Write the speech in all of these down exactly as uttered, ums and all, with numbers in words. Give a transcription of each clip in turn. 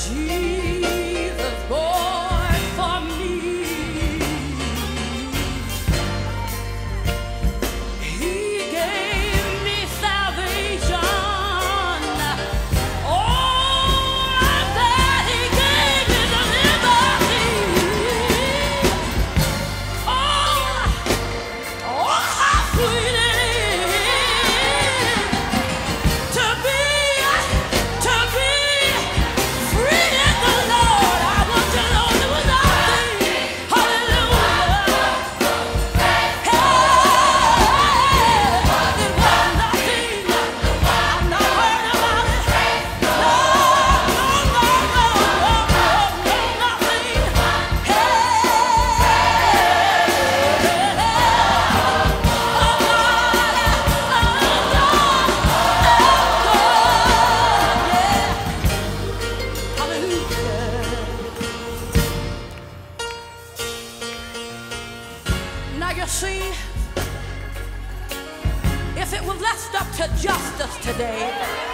Jesus born for me. He gave me salvation. Oh, that He gave me the liberty. Oh, oh, how sweet it is to be, to be free in the Lord. I want to know there was nothing. Hallelujah. Hey, it was nothing. I'm not worried about it. No, no, no, no, no, no, nothing. Hey, now you see, if it was left up to justice today,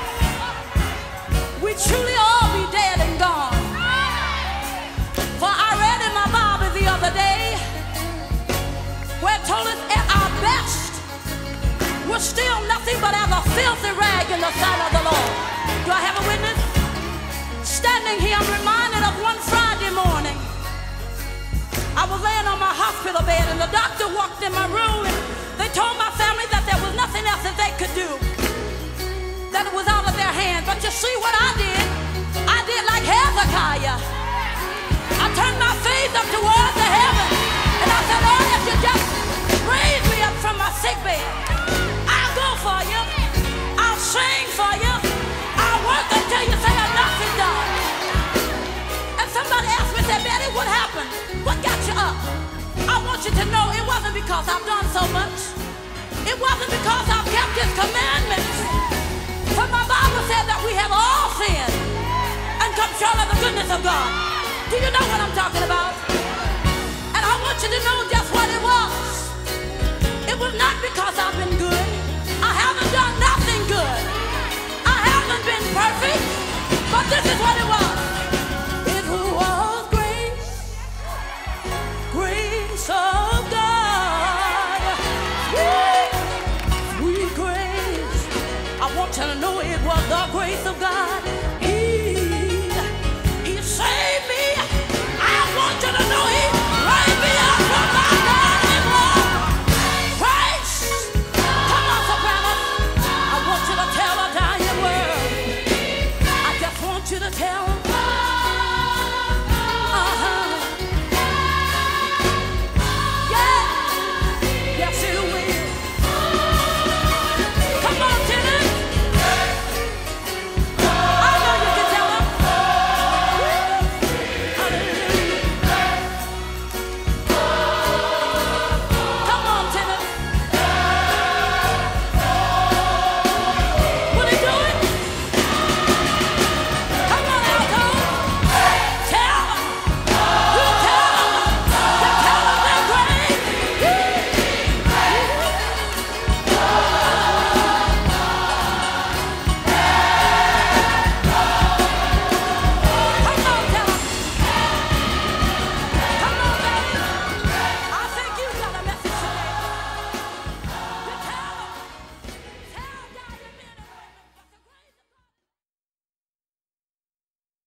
we'd truly all be dead and gone. For I read in my Bible the other day where it told us at our best we're still nothing but as a filthy rag in the sight of the Lord. Do I have a witness? Standing here, I'm reminded of one Friday morning. I was laying on my hospital bed and the doctor walked in my room and they told my family that there was nothing else that they could do, that it was out of their hands. But you see what I did? I did like Hezekiah. I turned my face up towards the heaven and I said, Lord, if you just raise me up from my sick bed, I'll go for you, I'll sing for you, I'll work until you say enough is done. And somebody asked me, said, Betty, what happened? What got you up? I want you to know it wasn't because I've done so much. It wasn't because I've kept His commandments. For my Bible said that we have all sinned and come short of the goodness of God. Do you know what I'm talking about? And I want you to know just what it was. It was not because I've been good. I haven't done nothing good. I haven't been perfect. But this is what it was. It was grace, grace of God, sweet, sweet grace. I want you to know it was the grace of God.